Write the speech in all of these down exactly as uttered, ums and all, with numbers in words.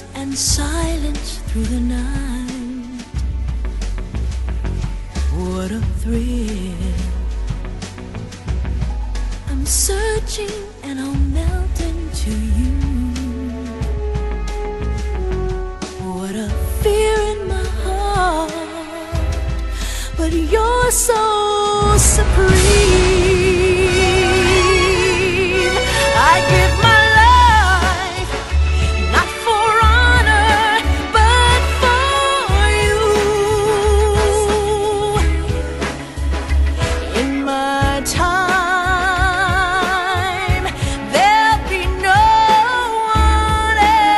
darkness and silence through the night. What a thrill. I'm searching and I'll melt into you. What a fear in my heart, but you're so supreme. I give my life, not for honor, but for you. In my time, there'll be no one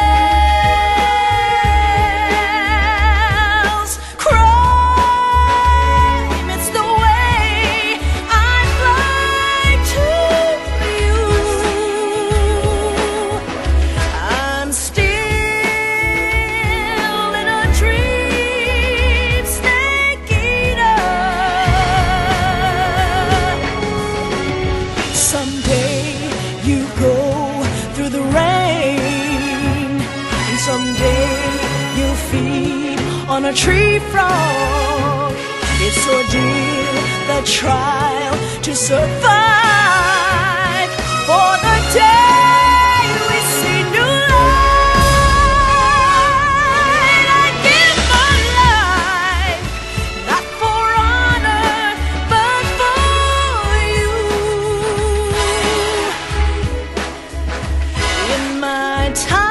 else. Crime, it's the way I fly to you. I'm still in a dream, snake eater. Someday you go through the rain, and someday you'll feed on a tree frog. It's ordeal, the trial to survive, for the day we see new light. I give my life, not for honor, but for you. In my time